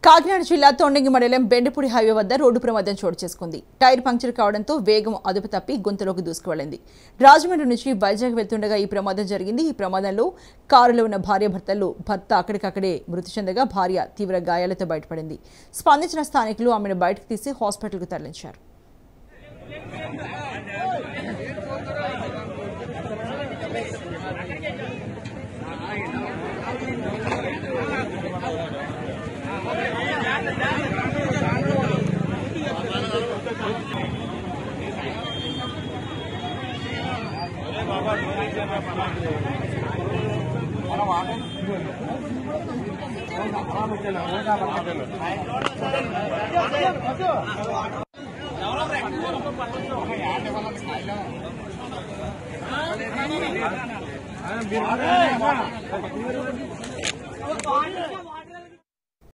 కాకినాడ జిల్లా తొండంగి మండలం బెండపూడి హైవే వద్ద రోడ్డు ప్రమాదం చోటు చేసుకుంది. టైర్ పంక్చర్ కావడంతో వేగం అదుపు తప్పి గుంతలోకి దూసుకువెళ్లింది. రాజమండ్రి నుంచి వైజాగ్ వెళ్తుండగా ఈ ప్రమాదం జరిగింది. ఈ ప్రమాదంలో కారులో ఉన్న భార్యాభర్తలు భర్త అక్కడికక్కడే మృతి చెందగా భార్య తీవ్ర గాయాలతో బయటపడింది. స్పందించిన స్థానికులు ఆమెను బయటకు తీసి హాస్పిటల్కు తరలించారు.